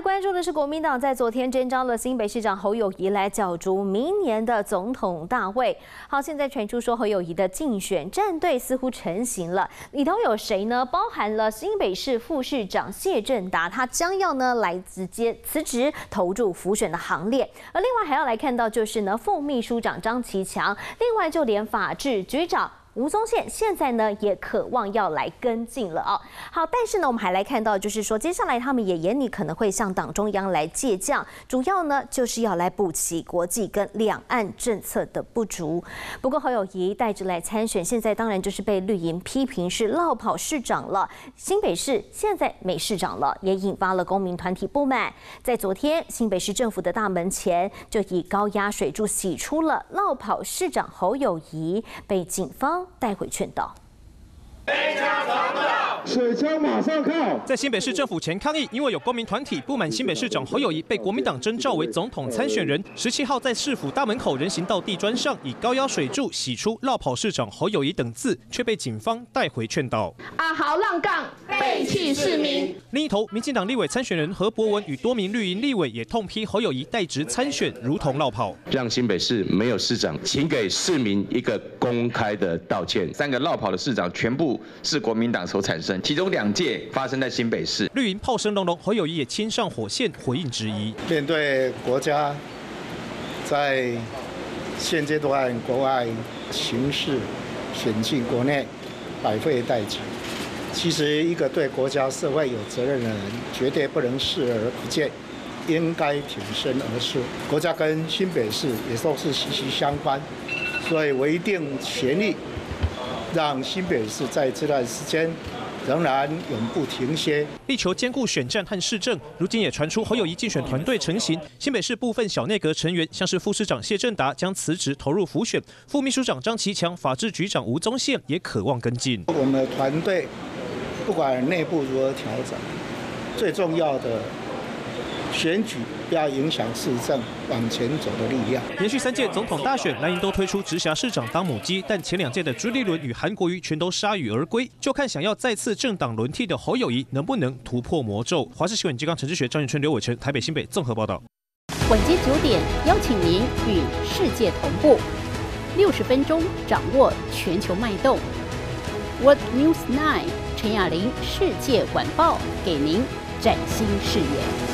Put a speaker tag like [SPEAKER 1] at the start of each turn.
[SPEAKER 1] 来关注的是，国民党在昨天征召了新北市长侯友宜来角逐明年的总统大位。好，现在传出说侯友宜的竞选战队似乎成型了，里头有谁呢？包含了新北市副市长谢振达，他将要呢来直接辞职投入辅选的行列。而另外还要来看到就是呢副秘书长张其强，另外就连法制局长吴宗宪现在呢也渴望要来跟进了哦。好，但是呢，我们还来看到，就是说接下来他们也眼里可能会向党中央来借将，主要呢就是要来补齐国际跟两岸政策的不足。不过侯友宜带着来参选，现在当然就是被绿营批评是落跑市长了，新北市现在没市长了，也引发了公民团体不满。在昨天，新北市政府的大门前就以高压水柱洗出了落跑市长侯友宜，被警方带回劝导。
[SPEAKER 2] 水枪马上靠！
[SPEAKER 3] 在新北市政府前抗议，因为有公民团体不满新北市长侯友宜被国民党征召为总统参选人。17号在市府大门口人行道地砖上以高压水柱洗出“落跑市长侯友宜”等字，却被警方带回劝导。
[SPEAKER 4] 阿豪浪杠，背弃市民。
[SPEAKER 3] 另一头，民进党立委参选人何博文与多名绿营立委也痛批侯友宜代职参选如同落跑，
[SPEAKER 5] 让新北市没有市长，请给市民一个公开的道歉。
[SPEAKER 6] 3个落跑的市长全部是国民党所产生，其中2届发生在新北市。
[SPEAKER 3] 绿营炮声隆隆，侯友宜也亲上火线回应质疑。
[SPEAKER 2] 面对国家在现阶段国外形势险境，国内百废待举，其实一个对国家社会有责任的人，绝对不能视而不见，应该挺身而出。国家跟新北市也都是息息相关，所以我一定全力让新北市在这段时间仍然永不停歇，
[SPEAKER 3] 力求兼顾选战和市政。如今也传出侯友宜竞选团队成型，新北市部分小内阁成员，像是副市长谢振达将辞职投入辅选，副秘书长张其强、法制局长吴宗宪也渴望跟进。
[SPEAKER 2] 我们的团队不管内部如何调整，最重要的选举不要影响市政往前走的力量。
[SPEAKER 3] 连续3届总统大选，蓝营都推出直辖市长当母鸡，但前2届的朱立伦与韩国瑜全都铩羽而归。就看想要再次政党轮替的侯友宜能不能突破魔咒。华视新闻机构陈志学、张远春、刘伟成，台北新北综合报道。
[SPEAKER 7] 晚间9点，邀请您与世界同步，60分钟掌握全球脉动。World News 9，陈雅玲世界晚报给您崭新视野。